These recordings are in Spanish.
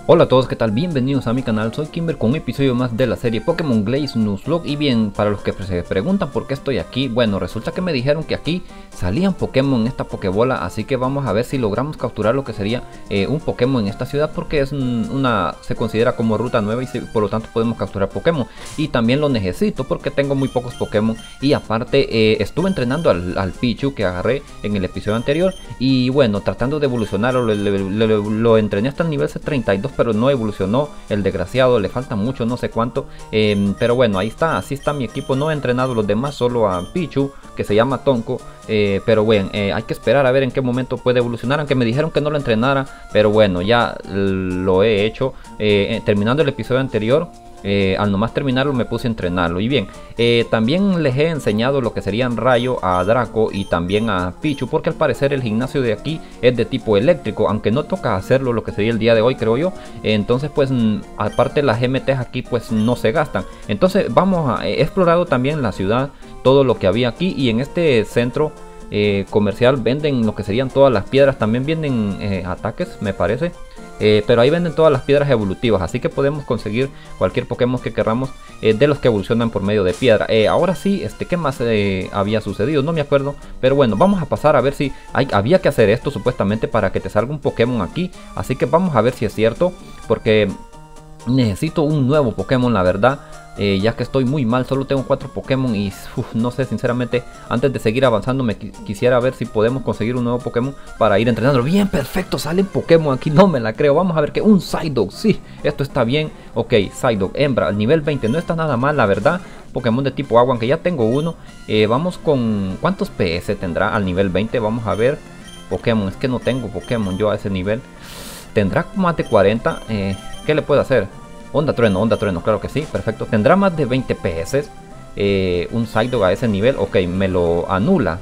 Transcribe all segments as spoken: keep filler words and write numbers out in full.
Hola a todos, ¿qué tal? Bienvenidos a mi canal, soy Kimber con un episodio más de la serie Pokémon Glaze Nuzlocke. Y bien, para los que se preguntan por qué estoy aquí, bueno, resulta que me dijeron que aquí salían Pokémon en esta Pokébola, así que vamos a ver si logramos capturar lo que sería eh, un Pokémon en esta ciudad, porque es una, se considera como ruta nueva y se, por lo tanto podemos capturar Pokémon. Y también lo necesito porque tengo muy pocos Pokémon y aparte eh, estuve entrenando al, al Pichu que agarré en el episodio anterior y bueno, tratando de evolucionarlo, lo, lo, lo, lo entrené hasta el nivel treinta y dos, pero no evolucionó el desgraciado, le falta mucho, no sé cuánto, eh, pero bueno, ahí está, así está mi equipo. No he entrenado los demás, solo a Pichu, que se llama Tonko, eh, pero bueno, eh, hay que esperar a ver en qué momento puede evolucionar, aunque me dijeron que no lo entrenara, pero bueno, ya lo he hecho, eh, terminando el episodio anterior. Eh, al nomás terminarlo me puse a entrenarlo. Y bien, eh, también les he enseñado lo que serían Rayo a Draco y también a Pichu, porque al parecer el gimnasio de aquí es de tipo eléctrico, aunque no toca hacerlo lo que sería el día de hoy, creo yo. Eh, entonces pues aparte las M Ts aquí pues no se gastan. Entonces vamos a, he explorado también la ciudad, todo lo que había aquí, y en este centro eh, comercial venden lo que serían todas las piedras. También venden eh, ataques, me parece. Eh, pero ahí venden todas las piedras evolutivas, así que podemos conseguir cualquier Pokémon que queramos eh, de los que evolucionan por medio de piedra. Eh, ahora sí, este, ¿qué más eh, había sucedido? No me acuerdo, pero bueno, vamos a pasar a ver si hay, había que hacer esto supuestamente para que te salga un Pokémon aquí. Así que vamos a ver si es cierto, porque necesito un nuevo Pokémon, la verdad. Eh, ya que estoy muy mal, solo tengo cuatro Pokémon y uf, no sé, sinceramente, antes de seguir avanzando me qu quisiera ver si podemos conseguir un nuevo Pokémon para ir entrenando. Bien, perfecto, salen Pokémon aquí, no me la creo. Vamos a ver que un Psyduck, sí, esto está bien. Ok, Psyduck, hembra, al nivel veinte, no está nada mal, la verdad. Pokémon de tipo agua, aunque ya tengo uno. eh, Vamos con, ¿cuántos P S tendrá al nivel veinte? Vamos a ver. Pokémon, es que no tengo Pokémon yo a ese nivel. Tendrá más de cuarenta, eh, ¿qué le puedo hacer? Onda trueno, onda trueno, claro que sí, perfecto. Tendrá más de veinte P S. Eh, un Psyduck a ese nivel, ok, me lo anula.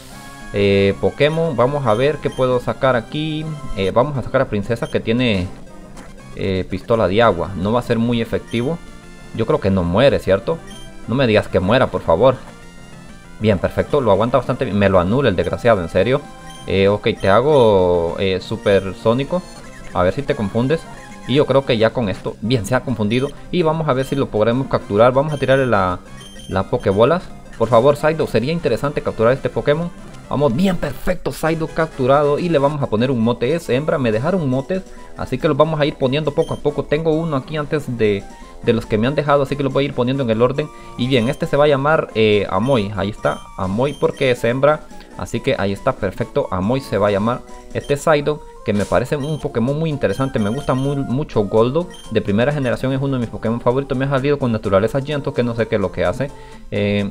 eh, Pokémon, vamos a ver qué puedo sacar aquí. eh, Vamos a sacar a Princesa, que tiene eh, pistola de agua. No va a ser muy efectivo. Yo creo que no muere, ¿cierto? No me digas que muera, por favor. Bien, perfecto, lo aguanta bastante bien. Me lo anula el desgraciado, en serio. eh, Ok, te hago eh, supersónico. A ver si te confundes. Y yo creo que ya con esto, bien, se ha confundido. Y vamos a ver si lo podremos capturar. Vamos a tirarle la, la Pokébolas. Por favor, Psyduck, sería interesante capturar este Pokémon. Vamos, bien, perfecto, Psyduck capturado. Y le vamos a poner un mote. Es hembra, me dejaron motes, así que los vamos a ir poniendo poco a poco. Tengo uno aquí antes de, de los que me han dejado, así que los voy a ir poniendo en el orden. Y bien, este se va a llamar eh, Amoy. Ahí está, Amoy, porque es hembra. Así que ahí está, perfecto, Amoy se va a llamar este Psyduck, que me parece un Pokémon muy interesante. Me gusta muy, mucho Golduck, de primera generación, es uno de mis Pokémon favoritos. Me ha salido con naturaleza Gento, que no sé qué es lo que hace. eh,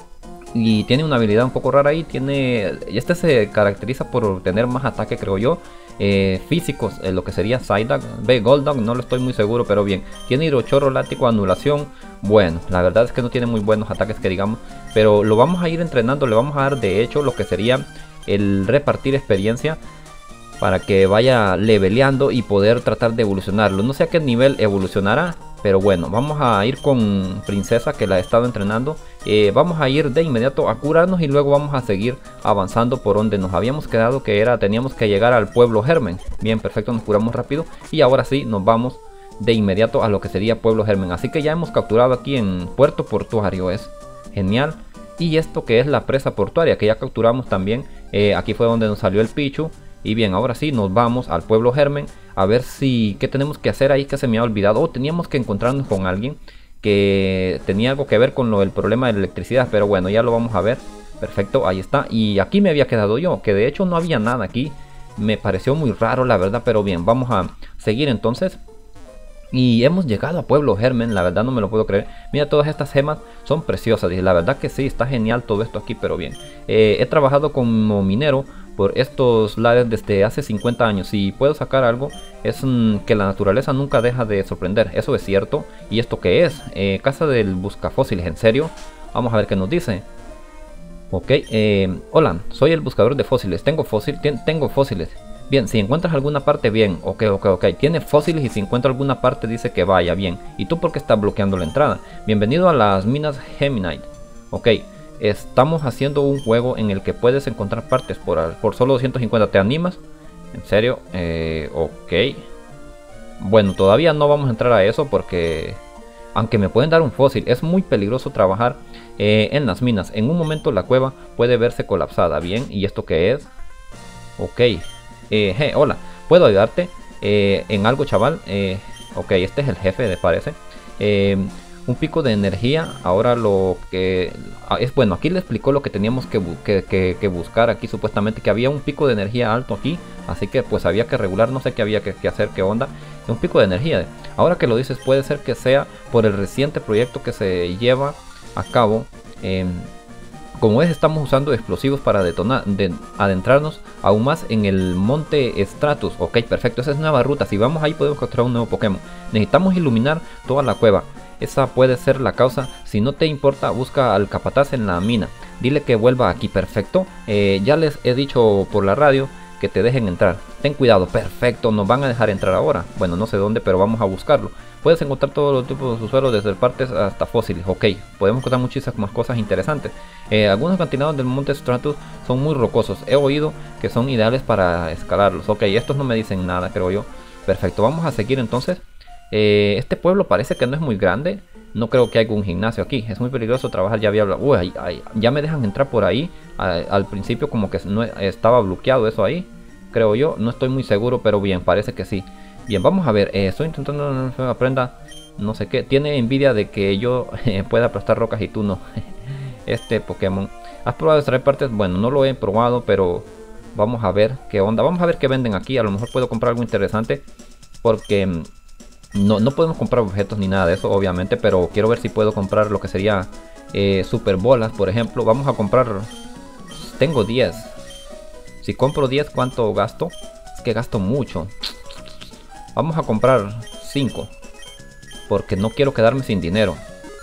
Y tiene una habilidad un poco rara ahí. Tiene, y este se caracteriza por tener más ataque, creo yo, eh, físicos, eh, lo que sería Psyduck. Ve, Golduck, no lo estoy muy seguro, pero bien. Tiene hidrochorro, látigo, anulación. Bueno, la verdad es que no tiene muy buenos ataques, que digamos, pero lo vamos a ir entrenando. Le vamos a dar de hecho lo que sería el repartir experiencia, para que vaya leveleando y poder tratar de evolucionarlo. No sé a qué nivel evolucionará, pero bueno, vamos a ir con Princesa, que la he estado entrenando. eh, Vamos a ir de inmediato a curarnos y luego vamos a seguir avanzando por donde nos habíamos quedado, que era, teníamos que llegar al pueblo Germen. Bien, perfecto, nos curamos rápido y ahora sí nos vamos de inmediato a lo que sería pueblo Germen. Así que ya hemos capturado aquí en Puerto Portuario, es genial. Y esto que es la presa portuaria, que ya capturamos también. eh, Aquí fue donde nos salió el Pichu. Y bien, ahora sí nos vamos al pueblo Germen a ver si qué tenemos que hacer ahí, que se me ha olvidado. O teníamos que encontrarnos con alguien que tenía algo que ver con lo del problema de la electricidad, pero bueno, ya lo vamos a ver. Perfecto, ahí está. Y aquí me había quedado yo, que de hecho no había nada aquí. Me pareció muy raro, la verdad, pero bien, vamos a seguir entonces. Y hemos llegado a Pueblo Germen, la verdad no me lo puedo creer. Mira, todas estas gemas son preciosas. Y la verdad que sí, está genial todo esto aquí, pero bien. Eh, he trabajado como minero por estos lares desde hace cincuenta años. Si puedo sacar algo, es mmm, que la naturaleza nunca deja de sorprender. Eso es cierto. ¿Y esto qué es? Eh, casa del buscafósiles, ¿en serio? Vamos a ver qué nos dice. Ok, eh, hola, soy el buscador de fósiles. Tengo, fósil, tengo fósiles. Bien, si encuentras alguna parte, bien. Ok, ok, ok. Tiene fósiles y si encuentra alguna parte dice que vaya, bien. ¿Y tú por qué estás bloqueando la entrada? Bienvenido a las minas Geminite. Ok, estamos haciendo un juego en el que puedes encontrar partes por, por solo doscientos cincuenta. ¿Te animas? ¿En serio? Eh, ok. Bueno, todavía no vamos a entrar a eso porque aunque me pueden dar un fósil, es muy peligroso trabajar eh, en las minas. En un momento la cueva puede verse colapsada. Bien, ¿y esto qué es? Ok, eh, hey, hola, ¿puedo ayudarte eh, en algo, chaval? Eh, ok, este es el jefe, me parece. Eh, un pico de energía. Ahora lo que es bueno, aquí le explicó lo que teníamos que, que, que, que buscar aquí, supuestamente que había un pico de energía alto aquí, así que pues había que regular, no sé qué había que, que hacer, qué onda. Un pico de energía, ahora que lo dices, puede ser que sea por el reciente proyecto que se lleva a cabo. eh, Como ves, estamos usando explosivos para detonar, de, adentrarnos aún más en el monte Stratus. Ok, perfecto, esa es nueva ruta. Si vamos ahí podemos encontrar un nuevo Pokémon. Necesitamos iluminar toda la cueva. Esa puede ser la causa. Si no te importa, busca al capataz en la mina. Dile que vuelva aquí, perfecto. Eh, ya les he dicho por la radio que te dejen entrar. Ten cuidado, perfecto, nos van a dejar entrar ahora. Bueno, no sé dónde, pero vamos a buscarlo. Puedes encontrar todos los tipos de suelos, desde partes hasta fósiles. Ok, podemos encontrar muchísimas cosas interesantes. Eh, algunos acantilados del monte Stratus son muy rocosos. He oído que son ideales para escalarlos. Ok, estos no me dicen nada, creo yo. Perfecto, vamos a seguir entonces. Eh, este pueblo parece que no es muy grande. No creo que haya un gimnasio aquí. Es muy peligroso trabajar. Ya había hablado. Uy, ay, ay, ya me dejan entrar por ahí. A, al principio como que no estaba bloqueado eso ahí, creo yo. No estoy muy seguro, pero bien, parece que sí. Bien, vamos a ver. Eh, estoy intentando aprenda no sé qué. Tiene envidia de que yo eh, pueda aplastar rocas y tú no. Este Pokémon. ¿Has probado extraer partes? Bueno, no lo he probado, pero vamos a ver qué onda. Vamos a ver qué venden aquí. A lo mejor puedo comprar algo interesante, porque no, no podemos comprar objetos ni nada de eso, obviamente. Pero quiero ver si puedo comprar lo que sería eh, super bolas, por ejemplo. Vamos a comprar. Tengo diez. Si compro diez, ¿cuánto gasto? Es que gasto mucho. Vamos a comprar cinco, porque no quiero quedarme sin dinero.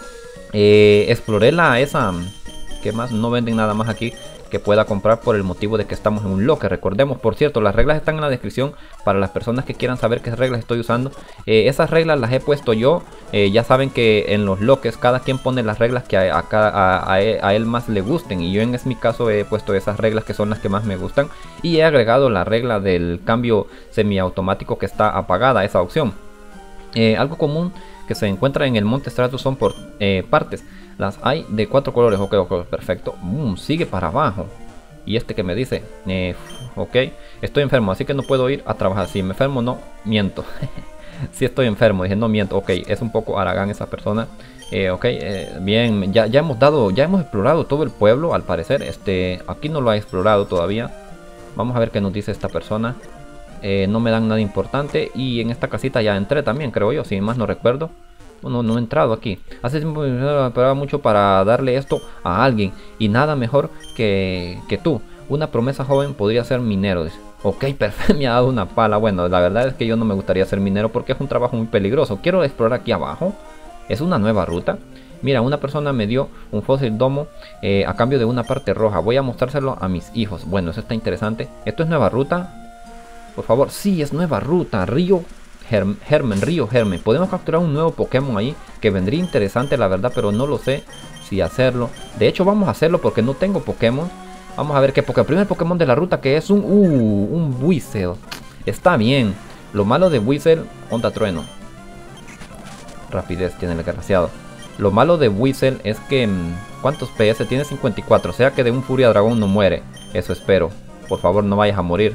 Eh, exploré la esa. ¿Qué más? No venden nada más aquí que pueda comprar, por el motivo de que estamos en un locker. Recordemos, por cierto, las reglas están en la descripción para las personas que quieran saber qué reglas estoy usando. Eh, esas reglas las he puesto yo. Eh, ya saben que en los lockers cada quien pone las reglas que a, a, a, a, él, a él más le gusten. Y yo en mi caso he puesto esas reglas que son las que más me gustan. Y he agregado la regla del cambio semiautomático, que está apagada esa opción. Eh, algo común que se encuentra en el monte Stratus son por eh, partes. Las hay de cuatro colores. Ok, ok, perfecto. Boom, sigue para abajo. Y este que me dice, eh, ok, estoy enfermo, así que no puedo ir a trabajar. Si me enfermo, no miento. Si estoy enfermo, dije no miento. Ok, es un poco haragán esa persona. Eh, ok, eh, bien, ya, ya hemos dado, ya hemos explorado todo el pueblo, al parecer. Este, aquí no lo ha explorado todavía. Vamos a ver qué nos dice esta persona. Eh, no me dan nada importante. Y en esta casita ya entré también, creo yo, si más no recuerdo. No, no he entrado aquí. Hace tiempo me esperaba mucho para darle esto a alguien. Y nada mejor que, que tú. Una promesa joven podría ser minero. Dice. Ok, perfecto, me ha dado una pala. Bueno, la verdad es que yo no me gustaría ser minero porque es un trabajo muy peligroso. Quiero explorar aquí abajo. Es una nueva ruta. Mira, una persona me dio un fósil domo eh, a cambio de una parte roja. Voy a mostrárselo a mis hijos. Bueno, eso está interesante. ¿Esto es nueva ruta? Por favor, sí, es nueva ruta. Río Hermen, Río Hermen. Podemos capturar un nuevo Pokémon ahí que vendría interesante, la verdad, pero no lo sé si hacerlo. De hecho, vamos a hacerlo porque no tengo Pokémon. Vamos a ver qué Pokémon. El primer Pokémon de la ruta, que es un uh, un Weasel. Está bien. Lo malo de Weasel, onda trueno. Rapidez tiene el desgraciado. Lo malo de Weasel es que ¿cuántos P S? Tiene cincuenta y cuatro. O sea que de un Furia Dragón no muere. Eso espero. Por favor, no vayas a morir.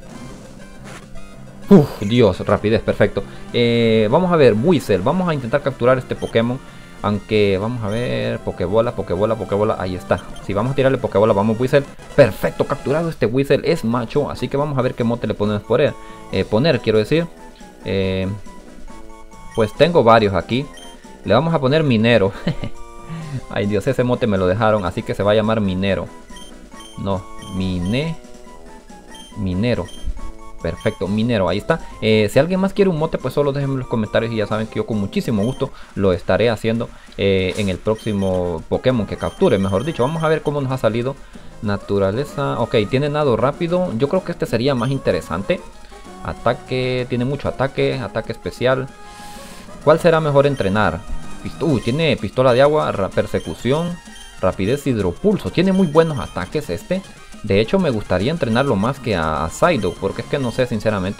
Uf, Dios, rapidez, perfecto. eh, Vamos a ver, Weasel. Vamos a intentar capturar este Pokémon. Aunque, vamos a ver, Pokébola, Pokébola, Pokébola. Ahí está, si vamos a tirarle Pokébola, vamos Weasel. Perfecto, capturado este Weasel. Es macho, así que vamos a ver qué mote le ponemos por él. eh, Poner, quiero decir. eh, Pues tengo varios aquí. Le vamos a poner Minero. Ay Dios, ese mote me lo dejaron, así que se va a llamar Minero. No, Mine Minero. Perfecto, Minero, ahí está. eh, Si alguien más quiere un mote, pues solo déjenme en los comentarios. Y ya saben que yo con muchísimo gusto lo estaré haciendo eh, en el próximo Pokémon que capture, mejor dicho. Vamos a ver cómo nos ha salido. Naturaleza, ok, tiene nado rápido. Yo creo que este sería más interesante. Ataque, tiene mucho ataque, ataque especial. ¿Cuál será mejor entrenar? Uh, tiene pistola de agua, persecución, rapidez, hidropulso. Tiene muy buenos ataques este. De hecho, me gustaría entrenarlo más que a Psyduck, porque es que no sé, sinceramente,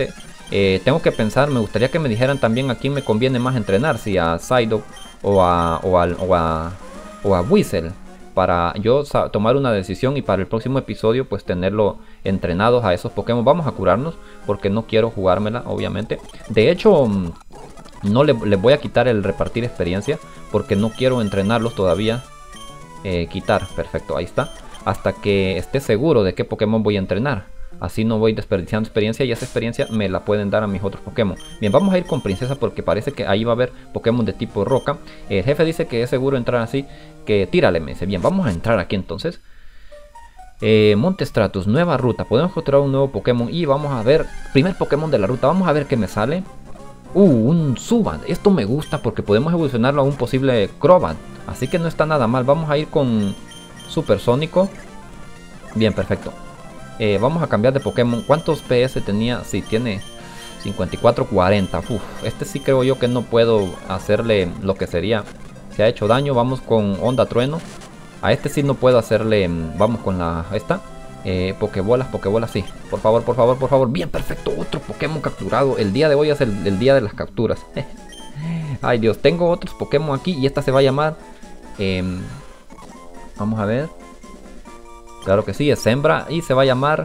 Eh, tengo que pensar, me gustaría que me dijeran también a quién me conviene más entrenar, si a Psyduck o a, o a, o a, o a Weasel, para yo tomar una decisión y para el próximo episodio pues tenerlo entrenados a esos Pokémon. Vamos a curarnos porque no quiero jugármela, obviamente. De hecho, no le, le voy a quitar el repartir experiencia porque no quiero entrenarlos todavía. Eh, quitar, perfecto, ahí está. Hasta que esté seguro de qué Pokémon voy a entrenar. Así no voy desperdiciando experiencia y esa experiencia me la pueden dar a mis otros Pokémon. Bien, vamos a ir con Princesa porque parece que ahí va a haber Pokémon de tipo roca. El jefe dice que es seguro entrar así, que tírale, me dice. Bien, vamos a entrar aquí entonces. Eh, Monte Stratus, nueva ruta. Podemos encontrar un nuevo Pokémon y vamos a ver. Primer Pokémon de la ruta, vamos a ver qué me sale. Uh, un Zubat. Esto me gusta porque podemos evolucionarlo a un posible Crobat. Así que no está nada mal. Vamos a ir con Supersónico. Bien, perfecto. Eh, vamos a cambiar de Pokémon. ¿Cuántos P S tenía? Sí, tiene cincuenta y cuatro, cuarenta. Uf, este sí creo yo que no puedo hacerle lo que sería. Se ha hecho daño. Vamos con Onda Trueno. A este sí no puedo hacerle. Vamos con la esta. Eh, Pokébolas, Pokébolas, sí. Por favor, por favor, por favor. Bien, perfecto. Otro Pokémon capturado. El día de hoy es el, el día de las capturas. Ay, Dios. Tengo otros Pokémon aquí. Y esta se va a llamar. Eh, vamos a ver. Claro que sí, es hembra y se va a llamar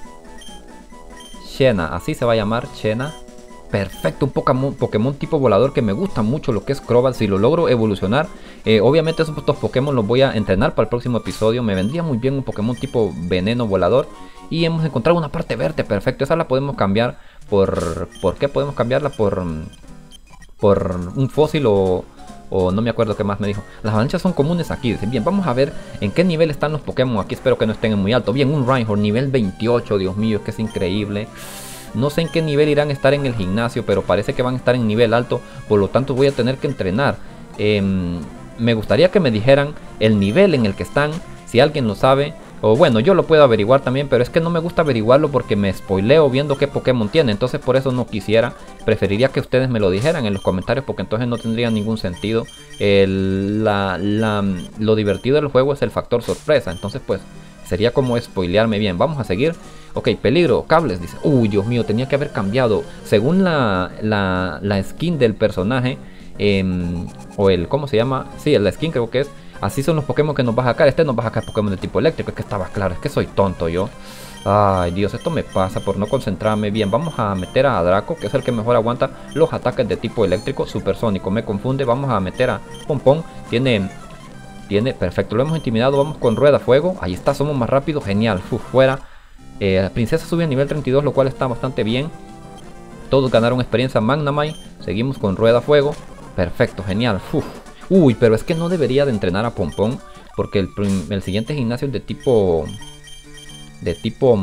Xena, así se va a llamar Xena. Perfecto, un Pokémon, Pokémon tipo volador que me gusta mucho lo que es Crobat. Si lo logro evolucionar, eh, obviamente esos dos Pokémon los voy a entrenar para el próximo episodio. Me vendría muy bien un Pokémon tipo veneno volador. Y hemos encontrado una parte verde, perfecto, esa la podemos cambiar por... ¿Por qué podemos cambiarla? Por, por un fósil o... O no me acuerdo qué más me dijo. Las avalanchas son comunes aquí. Dicen, bien, vamos a ver en qué nivel están los Pokémon. Aquí espero que no estén en muy alto. Bien, un Rhyhorn nivel veintiocho. Dios mío, es que es increíble. No sé en qué nivel irán a estar en el gimnasio, pero parece que van a estar en nivel alto. Por lo tanto voy a tener que entrenar. Eh, me gustaría que me dijeran el nivel en el que están. Si alguien lo sabe. O bueno, yo lo puedo averiguar también, pero es que no me gusta averiguarlo porque me spoileo viendo qué Pokémon tiene. Entonces por eso no quisiera. Preferiría que ustedes me lo dijeran en los comentarios porque entonces no tendría ningún sentido. El, la, la, lo divertido del juego es el factor sorpresa. Entonces pues sería como spoilearme bien. Vamos a seguir. Ok, peligro, cables, dice. Uy, Dios mío, tenía que haber cambiado. Según la, la, la skin del personaje. Eh, o el, ¿cómo se llama? Sí, la skin creo que es. Así son los Pokémon que nos va a sacar. Este nos va a sacar Pokémon de tipo eléctrico. Es que estaba claro. Es que soy tonto yo. Ay, Dios. Esto me pasa por no concentrarme bien. Vamos a meter a Draco, que es el que mejor aguanta los ataques de tipo eléctrico. Supersónico. Me confunde. Vamos a meter a Pompón. Tiene... Tiene... Perfecto. Lo hemos intimidado. Vamos con Rueda Fuego. Ahí está. Somos más rápidos. Genial. Uf, fuera. Eh, la princesa sube a nivel treinta y dos. Lo cual está bastante bien. Todos ganaron experiencia Magnemite. Seguimos con Rueda Fuego. Perfecto. Genial. Uf. Uy, pero es que no debería de entrenar a Pompón. Porque el, el siguiente gimnasio es de tipo... De tipo...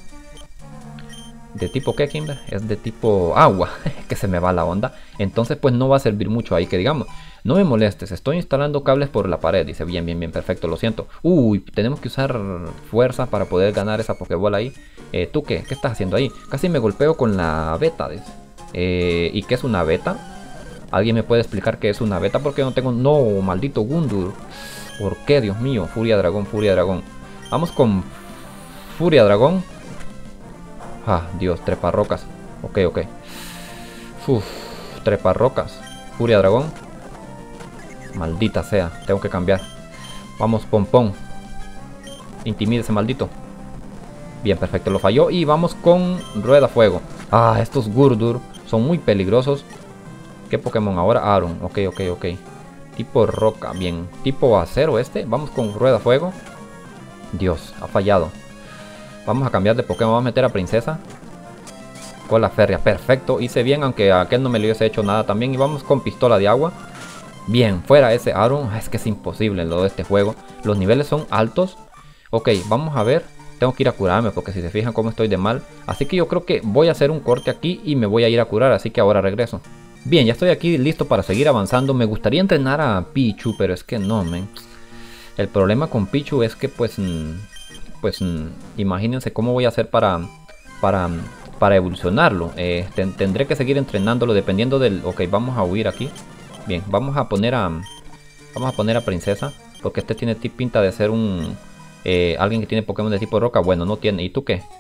¿De tipo qué, Kimber? Es de tipo agua. Que se me va la onda. Entonces pues no va a servir mucho ahí que digamos. No me molestes, estoy instalando cables por la pared. Dice, bien, bien, bien, perfecto, lo siento. Uy, tenemos que usar fuerza para poder ganar esa Pokébola ahí. eh, ¿Tú qué? ¿Qué estás haciendo ahí? Casi me golpeo con la beta, dice. Eh, ¿Y qué es una beta? ¿Alguien me puede explicar qué es una beta? Porque no tengo... No, maldito Gundur. ¿Por qué, Dios mío? Furia Dragón, Furia Dragón. Vamos con Furia Dragón. Ah, Dios, treparrocas. Ok, ok. Uf, treparrocas. Furia Dragón. Maldita sea, tengo que cambiar. Vamos, Pompón. Intimide ese maldito. Bien, perfecto, lo falló. Y vamos con Rueda Fuego. Ah, estos Gurdur son muy peligrosos. ¿Qué Pokémon ahora? Aron, ok, ok, ok. Tipo roca, bien. Tipo acero este. Vamos con Rueda Fuego. Dios, ha fallado. Vamos a cambiar de Pokémon. Vamos a meter a Princesa. Cola férrea, perfecto. Hice bien, aunque a aquel no me le hubiese hecho nada también. Y vamos con Pistola de Agua. Bien, fuera ese Aron. Es que es imposible lo de este juego. Los niveles son altos. Ok, vamos a ver. Tengo que ir a curarme porque si se fijan cómo estoy de mal. Así que yo creo que voy a hacer un corte aquí y me voy a ir a curar. Así que ahora regreso. Bien, ya estoy aquí listo para seguir avanzando. Me gustaría entrenar a Pichu, pero es que no, men. El problema con Pichu es que pues... Pues imagínense cómo voy a hacer para... Para, para evolucionarlo. Eh, ten, tendré que seguir entrenándolo dependiendo del... Ok, vamos a huir aquí. Bien, vamos a poner a... Vamos a poner a Princesa. Porque este tiene pinta de ser un... Eh, alguien que tiene Pokémon de tipo roca. Bueno, no tiene. ¿Y tú qué?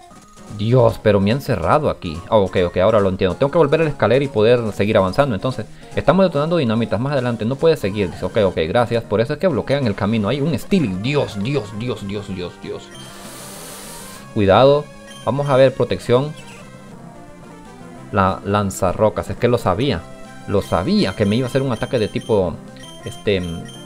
Dios, pero me han cerrado aquí. Oh, ok, ok, ahora lo entiendo. Tengo que volver a la escalera y poder seguir avanzando. Entonces, estamos detonando dinamitas más adelante. No puede seguir. Dice, ok, ok, gracias. Por eso es que bloquean el camino. Hay un Stealing. Dios, Dios, Dios, Dios, Dios, Dios. Cuidado. Vamos a ver protección. La lanzarrocas. Es que lo sabía. Lo sabía que me iba a hacer un ataque de tipo... Este...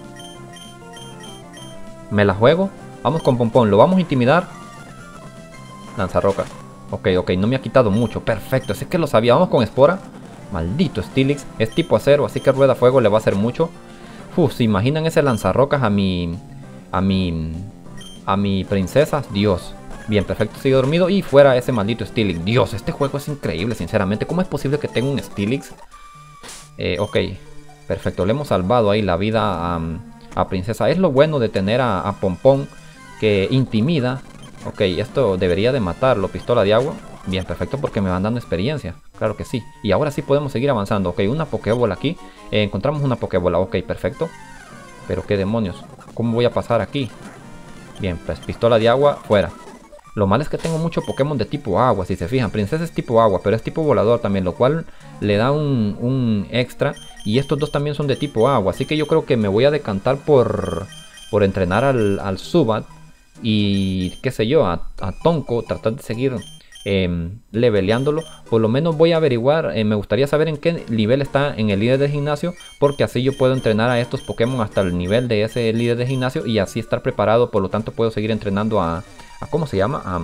Me la juego. Vamos con Pompón. Lo vamos a intimidar. Lanzarrocas. Ok, ok, no me ha quitado mucho. Perfecto, es que lo sabía. Vamos con Espora. Maldito Steelix. Es tipo acero, así que rueda fuego le va a hacer mucho. Uf, ¿se imaginan ese lanzarrocas a mi... A mi... A mi princesa? Dios. Bien, perfecto, sigue dormido. Y fuera ese maldito Steelix. Dios, este juego es increíble, sinceramente. ¿Cómo es posible que tenga un Steelix? Eh, ok, perfecto. Le hemos salvado ahí la vida a, a princesa. Es lo bueno de tener a, a Pompón, que intimida. Ok, esto debería de matarlo, pistola de agua. Bien, perfecto, porque me van dando experiencia. Claro que sí. Y ahora sí podemos seguir avanzando. Ok, una Pokébola aquí. Eh, encontramos una Pokébola. Ok, perfecto. Pero qué demonios. ¿Cómo voy a pasar aquí? Bien, pues pistola de agua, fuera. Lo malo es que tengo mucho Pokémon de tipo agua. Si se fijan, princesa es tipo agua, pero es tipo volador también, lo cual le da un, un extra. Y estos dos también son de tipo agua. Así que yo creo que me voy a decantar por, por entrenar al, al Zubat. Y qué sé yo, a, a Tonko, tratar de seguir eh, leveleándolo. Por lo menos voy a averiguar, eh, me gustaría saber en qué nivel está en el líder del gimnasio, porque así yo puedo entrenar a estos Pokémon hasta el nivel de ese líder del gimnasio y así estar preparado. Por lo tanto puedo seguir entrenando a, a ¿cómo se llama? A,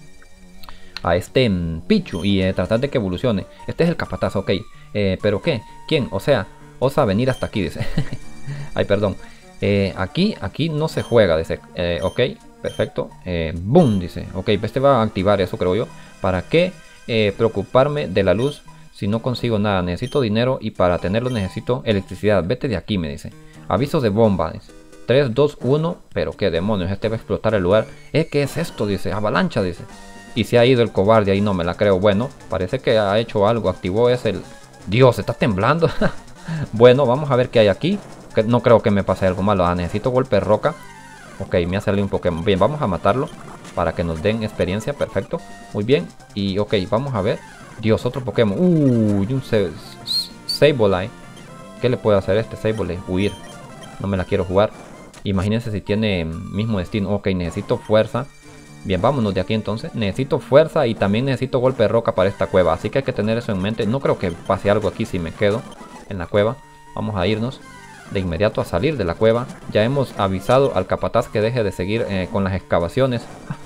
a este um, Pichu y eh, tratar de que evolucione. Este es el capataz, ok. Eh, ¿Pero qué? ¿Quién? O sea, osa venir hasta aquí, dice. Ay, perdón. Eh, aquí, aquí no se juega, dice. Eh, ok. Perfecto, eh, boom, dice. Ok, este va a activar eso, creo yo. ¿Para qué eh, preocuparme de la luz si no consigo nada? Necesito dinero y para tenerlo necesito electricidad. Vete de aquí, me dice. Avisos de bomba, dice. tres, dos, uno. Pero qué demonios, este va a explotar el lugar. ¿Eh? ¿Qué es esto? Dice. Avalancha, dice. Y se ha ido el cobarde ahí, no me la creo. Bueno, parece que ha hecho algo. Activó ese... El... Dios, está temblando. Bueno, vamos a ver qué hay aquí. Que no creo que me pase algo malo. Ah, necesito golpe roca. Ok, me ha salido un Pokémon. Bien, vamos a matarlo para que nos den experiencia. Perfecto. Muy bien. Y ok, vamos a ver. Dios, otro Pokémon. Uy, un Sableye. ¿Qué le puede hacer este Sableye? Huir. No me la quiero jugar. Imagínense si tiene mismo destino. Ok, necesito fuerza. Bien, vámonos de aquí entonces. Necesito fuerza y también necesito golpe de roca para esta cueva. Así que hay que tener eso en mente. No creo que pase algo aquí si me quedo en la cueva. Vamos a irnos de inmediato a salir de la cueva. Ya hemos avisado al capataz que deje de seguir eh, con las excavaciones.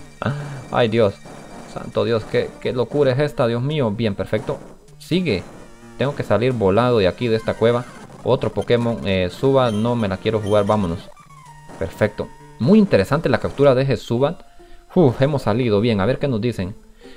Ay, Dios. Santo Dios, ¿qué, qué locura es esta, Dios mío. Bien, perfecto. Sigue. Tengo que salir volado de aquí, de esta cueva. Otro Pokémon. Eh, Suba, no me la quiero jugar. Vámonos. Perfecto. Muy interesante la captura de ese Zubat. Uf, hemos salido. Bien, a ver qué nos dicen.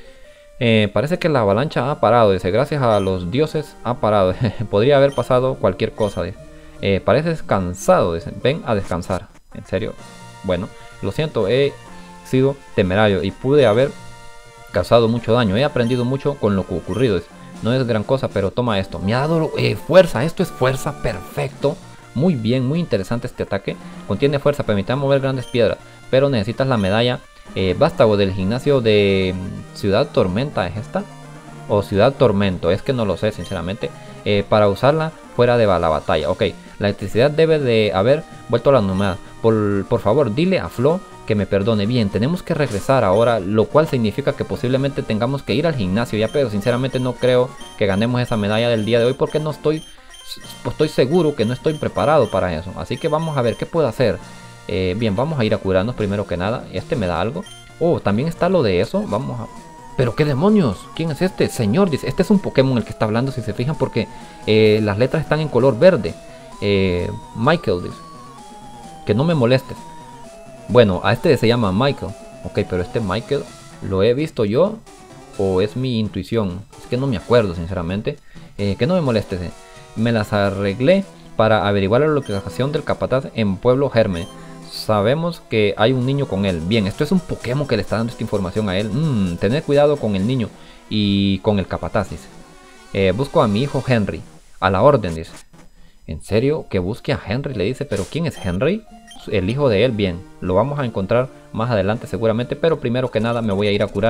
Eh, parece que la avalancha ha parado. Dice, gracias a los dioses ha parado. Podría haber pasado cualquier cosa. Dice. Eh, pareces cansado, dicen. Ven a descansar. En serio. Bueno, lo siento, he sido temerario y pude haber causado mucho daño. He aprendido mucho con lo que ocurrido. No es gran cosa, pero toma esto. Me ha dado eh, fuerza. Esto es fuerza. Perfecto. Muy bien, muy interesante este ataque. Contiene fuerza, permite mover grandes piedras. Pero necesitas la medalla eh, vástago del gimnasio de Ciudad Tormenta. ¿Es esta? O Ciudad Tormento. Es que no lo sé, sinceramente. Eh, para usarla fuera de la batalla. Ok, la electricidad debe de haber vuelto a la normalidad. Por, por favor, dile a Flo que me perdone. Bien, tenemos que regresar ahora, lo cual significa que posiblemente tengamos que ir al gimnasio ya, pero sinceramente no creo que ganemos esa medalla del día de hoy porque no estoy, estoy seguro que no estoy preparado para eso. Así que vamos a ver qué puedo hacer. Eh, bien, vamos a ir a curarnos primero que nada. Este me da algo. Oh, también está lo de eso. Vamos a... ¿Pero qué demonios? ¿Quién es este? Señor, dice. Este es un Pokémon el que está hablando, si se fijan, porque eh, las letras están en color verde. Eh, Michael, dice. Que no me molestes. Bueno, a este se llama Michael. Ok, pero este Michael, ¿lo he visto yo? ¿O es mi intuición? Es que no me acuerdo, sinceramente. Eh, que no me molestes. Eh. Me las arreglé para averiguar la localización del capataz en Pueblo Germen. Sabemos que hay un niño con él. Bien, esto es un Pokémon que le está dando esta información a él. Mm, tener cuidado con el niño y con el capataz, dice. Eh, busco a mi hijo Henry. A la orden, dice. ¿En serio? Que busque a Henry, le dice. ¿Pero quién es Henry? El hijo de él. Bien, lo vamos a encontrar más adelante seguramente. Pero primero que nada me voy a ir a curar.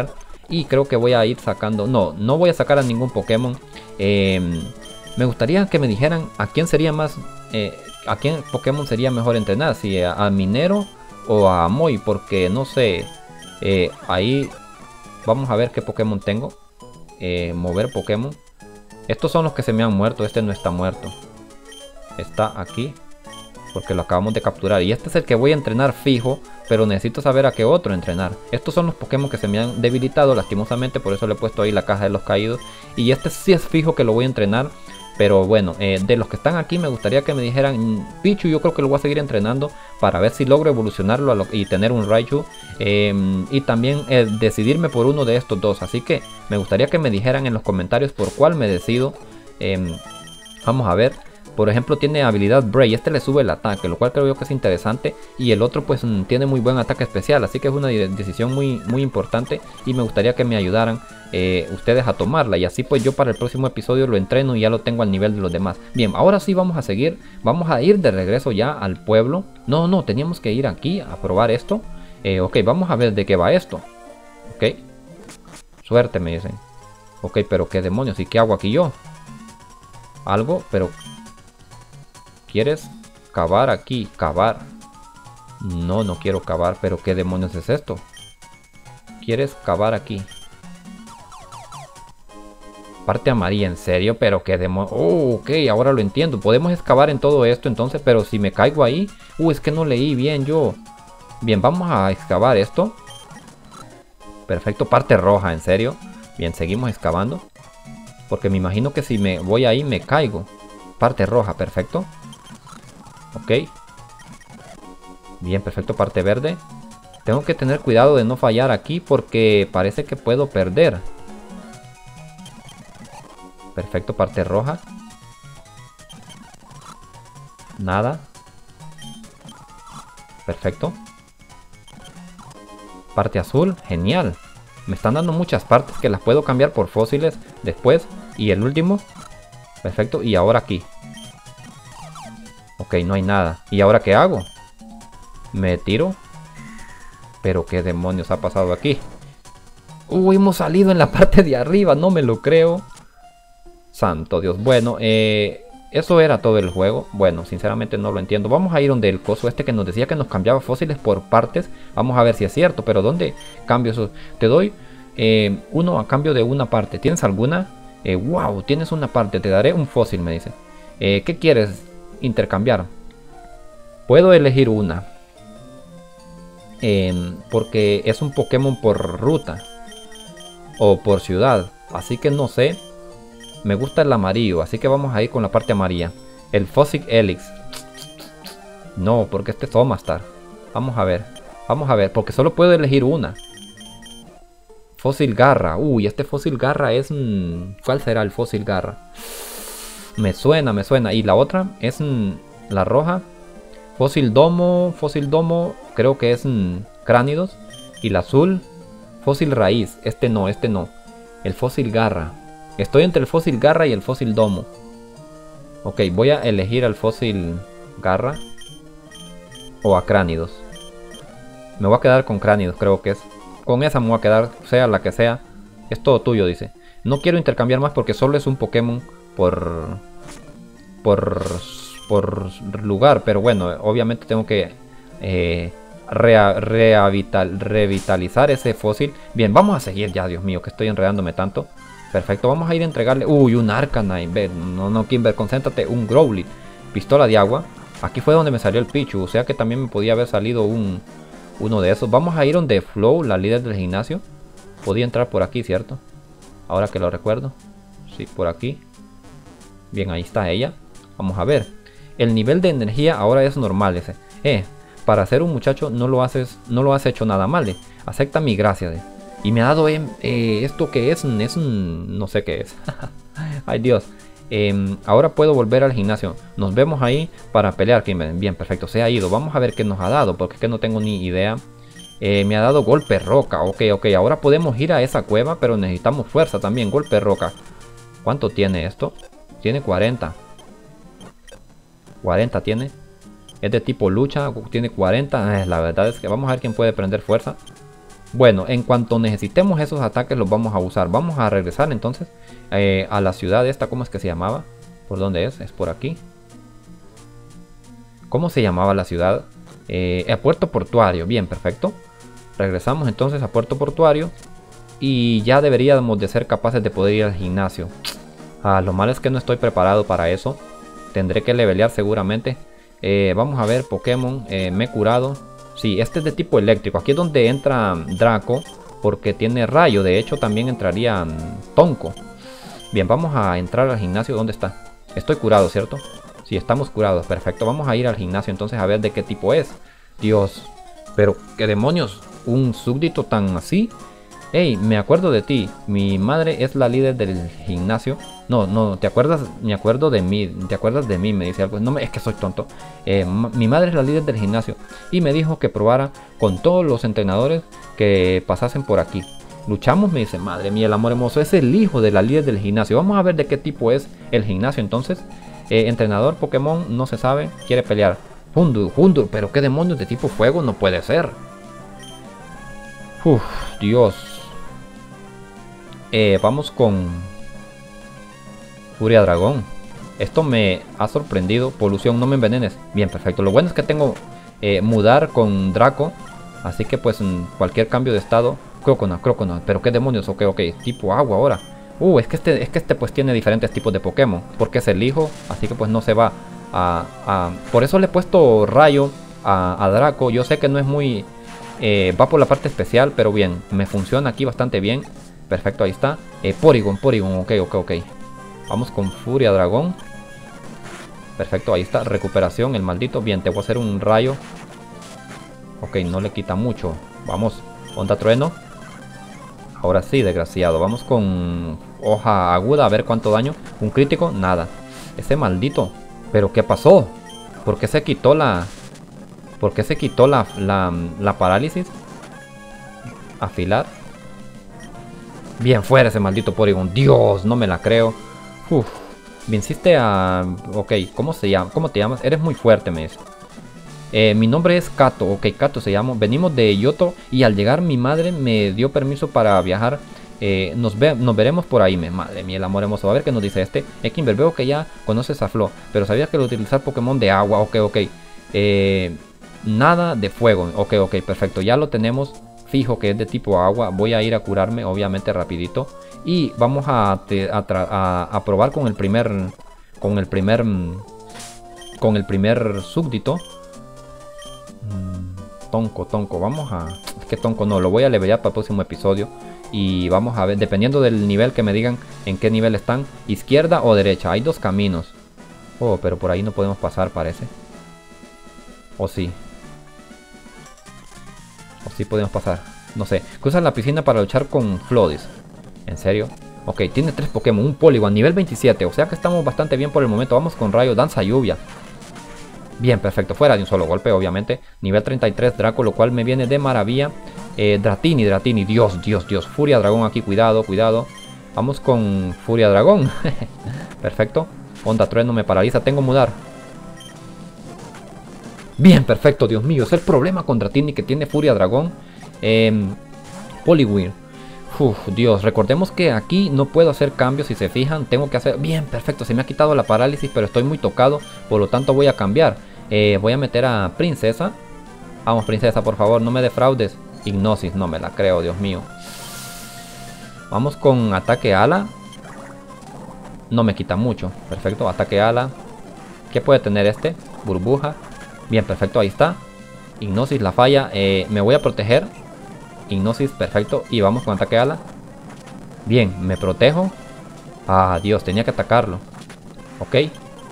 Y creo que voy a ir sacando... No, no voy a sacar a ningún Pokémon. Eh, me gustaría que me dijeran a quién sería más... Eh, a quién Pokémon sería mejor entrenar. Si a, a Minero o a Moy. Porque no sé... Eh, ahí vamos a ver qué Pokémon tengo. Eh, mover Pokémon. Estos son los que se me han muerto. Este no está muerto. Está aquí. Porque lo acabamos de capturar. Y este es el que voy a entrenar fijo. Pero necesito saber a qué otro entrenar. Estos son los Pokémon que se me han debilitado lastimosamente. Por eso le he puesto ahí la caja de los caídos. Y este sí es fijo que lo voy a entrenar. Pero bueno, eh, de los que están aquí me gustaría que me dijeran Pichu, yo creo que lo voy a seguir entrenando para ver si logro evolucionarlo a lo, y tener un Raichu. Eh, y también eh, decidirme por uno de estos dos. Así que me gustaría que me dijeran en los comentarios por cuál me decido. Eh, vamos a ver. Por ejemplo, tiene habilidad Bray, este le sube el ataque, lo cual creo yo que es interesante. Y el otro pues tiene muy buen ataque especial, así que es una decisión muy, muy importante. Y me gustaría que me ayudaran eh, ustedes a tomarla. Y así pues yo para el próximo episodio lo entreno y ya lo tengo al nivel de los demás. Bien, ahora sí vamos a seguir, vamos a ir de regreso ya al pueblo. No, no, teníamos que ir aquí a probar esto. eh, Ok, vamos a ver de qué va esto. Ok, suerte me dicen. Ok, pero qué demonios, ¿y qué hago aquí yo? Algo, pero... ¿Quieres cavar aquí? Cavar. No, no quiero cavar, pero ¿qué demonios es esto? ¿Quieres cavar aquí? Parte amarilla, ¿en serio? Pero qué demonios... Oh, ok, ahora lo entiendo. Podemos excavar en todo esto entonces, pero si me caigo ahí... Uh, es que no leí bien yo. Bien, vamos a excavar esto. Perfecto, parte roja, ¿en serio? Bien, seguimos excavando. Porque me imagino que si me voy ahí me caigo. Parte roja, perfecto. Ok. Bien, perfecto, parte verde. Tengo que tener cuidado de no fallar aquí porque parece que puedo perder. Perfecto, parte roja. Nada. Perfecto. Parte azul, genial. Me están dando muchas partes que las puedo cambiar por fósiles después. Y el último. Perfecto, y ahora aquí. Ok, no hay nada. ¿Y ahora qué hago? Me tiro. Pero qué demonios ha pasado aquí. Uy, hemos salido en la parte de arriba. No me lo creo. Santo Dios. Bueno, eh, eso era todo el juego. Bueno, sinceramente no lo entiendo. Vamos a ir donde el coso este que nos decía que nos cambiaba fósiles por partes. Vamos a ver si es cierto. Pero ¿dónde cambio eso? Te doy eh, uno a cambio de una parte. ¿Tienes alguna? Eh, wow, tienes una parte. Te daré un fósil, me dice. Eh, ¿Qué quieres intercambiar? Puedo elegir una. Eh, porque es un Pokémon por ruta. O por ciudad. Así que no sé. Me gusta el amarillo, así que vamos a ir con la parte amarilla. El Fósil Helix. No, porque este es Omastar. Vamos a ver. Vamos a ver, porque solo puedo elegir una. Fósil Garra. Uy, este Fósil Garra es... Mmm, ¿cuál será el Fósil Garra? Me suena, me suena. Y la otra es mmm, la roja. Fósil Domo. Fósil Domo. Creo que es mmm, Cránidos. Y la azul. Fósil Raíz. Este no, este no. El Fósil Garra. Estoy entre el Fósil Garra y el Fósil Domo. Ok, voy a elegir al Fósil Garra. O a Cránidos. Me voy a quedar con Cránidos, creo que es. Con esa me voy a quedar, sea la que sea. Es todo tuyo, dice. No quiero intercambiar más porque solo es un Pokémon por... Por... Por lugar. Pero bueno, obviamente tengo que... Eh, rea, rehabital, revitalizar ese fósil. Bien, vamos a seguir ya, Dios mío, que estoy enredándome tanto. Perfecto, vamos a ir a entregarle... Uy, un Arcanine. Ve, no, no, Kimber, concéntrate. Un Growlithe. Pistola de agua. Aquí fue donde me salió el Pichu. O sea que también me podía haber salido un... Uno de esos. Vamos a ir donde Flow, la líder del gimnasio. Podía entrar por aquí, ¿cierto? Ahora que lo recuerdo. Sí, por aquí. Bien, ahí está ella. Vamos a ver. El nivel de energía ahora es normal, ese. Eh, para ser un muchacho no lo haces, no lo has hecho nada mal. Eh. Acepta mi gracia, eh. Y me ha dado eh, eh, esto que es, es un... no sé qué es. Ay Dios. Eh, ahora puedo volver al gimnasio. Nos vemos ahí para pelear. Bien, perfecto. Se ha ido. Vamos a ver qué nos ha dado. Porque es que no tengo ni idea. Eh, me ha dado golpe roca. Ok, ok. Ahora podemos ir a esa cueva. Pero necesitamos fuerza también. Golpe roca. ¿Cuánto tiene esto? Tiene cuarenta. cuarenta tiene. Es de tipo lucha. Tiene cuarenta. Eh, la verdad es que vamos a ver quién puede prender fuerza. Bueno, en cuanto necesitemos esos ataques los vamos a usar. Vamos a regresar entonces eh, a la ciudad esta. ¿Cómo es que se llamaba? ¿Por dónde es? Es por aquí. ¿Cómo se llamaba la ciudad? Eh, a Puerto Portuario. Bien, perfecto. Regresamos entonces a Puerto Portuario. Y ya deberíamos de ser capaces de poder ir al gimnasio. Ah, lo malo es que no estoy preparado para eso. Tendré que levelear seguramente. Eh, vamos a ver, Pokémon. Eh, me he curado. Sí, este es de tipo eléctrico. Aquí es donde entra Draco, porque tiene rayo. De hecho, también entraría Tonko. Bien, vamos a entrar al gimnasio. ¿Dónde está? Estoy curado, ¿cierto? Sí, estamos curados. Perfecto. Vamos a ir al gimnasio entonces a ver de qué tipo es. Dios. Pero, ¿qué demonios? ¿Un súbdito tan así? Hey, me acuerdo de ti. Mi madre es la líder del gimnasio. No, no, ¿te acuerdas? Me acuerdo de mí. ¿Te acuerdas de mí? Me dice algo. No, me, es que soy tonto. Eh, mi madre es la líder del gimnasio. Y me dijo que probara con todos los entrenadores que pasasen por aquí. Luchamos, me dice. Madre mía, el amor hermoso. Es el hijo de la líder del gimnasio. Vamos a ver de qué tipo es el gimnasio entonces. Eh, entrenador Pokémon, no se sabe. Quiere pelear. Hundur, Hundur. Pero qué demonios de tipo fuego no puede ser. Uf, Dios. Eh, vamos con Furia Dragón. Esto me ha sorprendido. Polución, no me envenenes. Bien, perfecto. Lo bueno es que tengo eh, mudar con Draco. Así que pues en cualquier cambio de estado. Croconaut, Croconaut. Pero qué demonios. Ok, ok. Tipo agua ahora. Uh, es que este, es que este pues tiene diferentes tipos de Pokémon. Porque es el hijo. Así que pues no se va a... a... Por eso le he puesto rayo a, a Draco. Yo sé que no es muy... Eh, va por la parte especial. Pero bien, me funciona aquí bastante bien. Perfecto, ahí está. Eh, Porygon, Porygon, ok, ok, ok. Vamos con Furia Dragón. Perfecto, ahí está. Recuperación, el maldito. Bien, te voy a hacer un rayo. Ok, no le quita mucho. Vamos, Onda Trueno. Ahora sí, desgraciado. Vamos con Hoja Aguda, a ver cuánto daño. Un crítico, nada. Ese maldito. ¿Pero qué pasó? ¿Por qué se quitó la... ¿Por qué se quitó la, la, la parálisis? Afilar. Bien, fuera ese maldito Porygon. Dios, no me la creo. Uf, venciste a... Ok, ¿cómo se llama? ¿Cómo te llamas? Eres muy fuerte, me dice. Eh, mi nombre es Kato. Ok, Kato se llama. Venimos de Yoto y al llegar mi madre me dio permiso para viajar. Eh, nos, ve, nos veremos por ahí. Me, madre mía, el amor hermoso. A ver qué nos dice este. Ekimber, veo que ya conoces a Flo, pero sabías que lo utilizar Pokémon de agua. Ok, ok. Eh, nada de fuego. Ok, ok, perfecto. Ya lo tenemos. Fijo que es de tipo agua. Voy a ir a curarme obviamente rapidito. Y vamos a, te, a, a, a probar con el primer Con el primer Con el primer súbdito. Tonko, Tonko, vamos a... Es que Tonko no, lo voy a levelear para el próximo episodio. Y vamos a ver, dependiendo del nivel que me digan en qué nivel están, izquierda o derecha, hay dos caminos. Oh, pero por ahí no podemos pasar, parece. O sí. O sí podemos pasar. No sé. Cruza la piscina para luchar con Flodis. ¿En serio? Ok, tiene tres Pokémon. Un Polygon, nivel veintisiete. O sea que estamos bastante bien por el momento. Vamos con Rayo, Danza Lluvia. Bien, perfecto. Fuera de un solo golpe, obviamente. Nivel treinta y tres Draco, lo cual me viene de maravilla. Eh, Dratini, Dratini. Dios, Dios, Dios. Furia Dragón aquí. Cuidado, cuidado. Vamos con Furia Dragón. Perfecto. Onda Trueno me paraliza. Tengo mudar. Bien, perfecto, Dios mío. Es el problema con Dratini, que tiene Furia Dragón. Eh, Poliwhirl. Uf, Dios, recordemos que aquí no puedo hacer cambios. Si se fijan, tengo que hacer... Bien, perfecto, se me ha quitado la parálisis, pero estoy muy tocado. Por lo tanto voy a cambiar. eh, Voy a meter a Princesa. Vamos, Princesa, por favor, no me defraudes. Hipnosis, no me la creo, Dios mío. Vamos con Ataque Ala. No me quita mucho. Perfecto, Ataque Ala. ¿Qué puede tener este? Burbuja. Bien, perfecto, ahí está. Hipnosis, la falla. eh, Me voy a proteger. Hipnosis, perfecto. Y vamos con Ataque Ala. Bien, me protejo. Ah, Dios, tenía que atacarlo. Ok.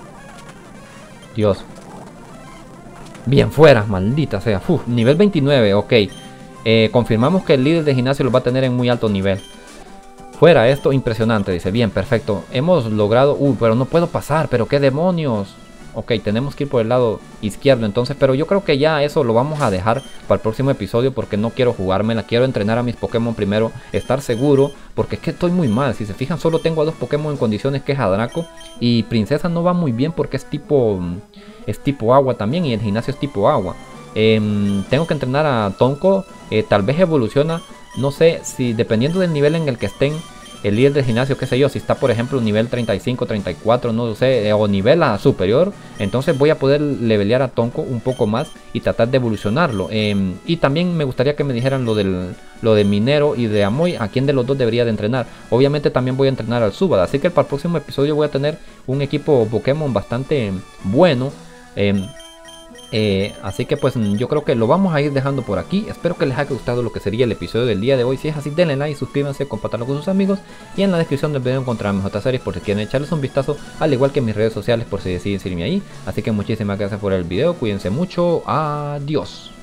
Dios. Bien, fuera, maldita sea. Uf, nivel veintinueve, ok. eh, Confirmamos que el líder de gimnasio lo va a tener en muy alto nivel. Fuera, esto impresionante, dice. Bien, perfecto. Hemos logrado... Uy, pero no puedo pasar, pero qué demonios. Ok, tenemos que ir por el lado izquierdo entonces, pero yo creo que ya eso lo vamos a dejar para el próximo episodio porque no quiero jugármela, quiero entrenar a mis Pokémon primero, estar seguro, porque es que estoy muy mal. Si se fijan, solo tengo a dos Pokémon en condiciones, que es a Draco, y Princesa no va muy bien porque es tipo, es tipo agua también, y el gimnasio es tipo agua. Eh, tengo que entrenar a Tonko, eh, tal vez evoluciona, no sé si dependiendo del nivel en el que estén el líder del gimnasio, qué sé yo, si está por ejemplo nivel treinta y cinco, treinta y cuatro, no lo sé, eh, o nivel a superior, entonces voy a poder levelear a Tonko un poco más y tratar de evolucionarlo. Eh, y también me gustaría que me dijeran lo del lo de Minero y de Amoy, a quién de los dos debería de entrenar. Obviamente también voy a entrenar al Zubat, así que para el próximo episodio voy a tener un equipo Pokémon bastante bueno. Eh, Eh, así que pues yo creo que lo vamos a ir dejando por aquí. Espero que les haya gustado lo que sería el episodio del día de hoy. Si es así, denle like, suscríbanse, compartanlo con sus amigos. Y en la descripción del video encontrarán mis otras series por si quieren echarles un vistazo, al igual que mis redes sociales por si deciden seguirme ahí. Así que muchísimas gracias por el video, cuídense mucho, adiós.